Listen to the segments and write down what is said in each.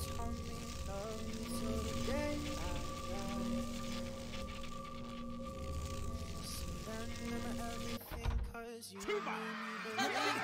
told me love me till the day I die. Remember everything, cause you made me believe.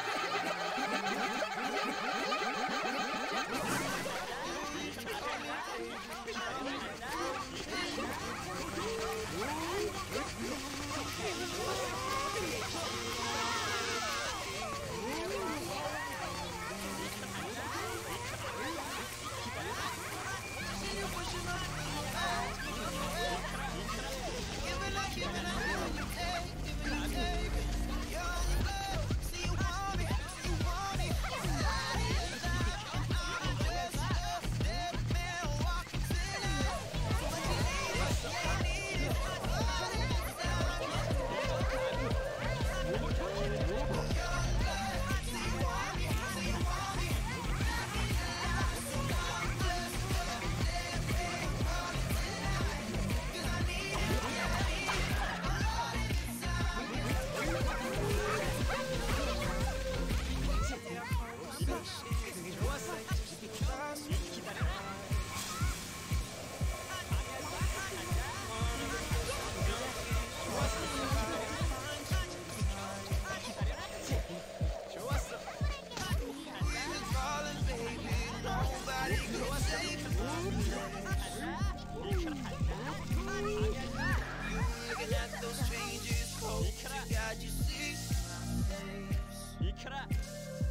Looking at those changes, hope to God you see my face.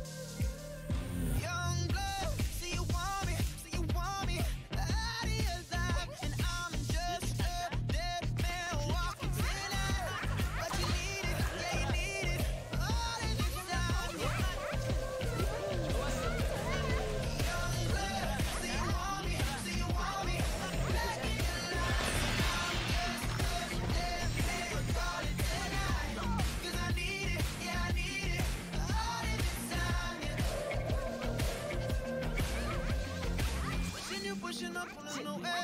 Young blood, see you want me, out of your life, and I'm just a dead man walking tonight. But you need it, yeah you need it, all of this time. Young blood, see you want me, back in your life, and I'm just a dead man calling tonight. 'Cause I need it, yeah I need it, all of this time. Pushing you, pushing up, pulling no air.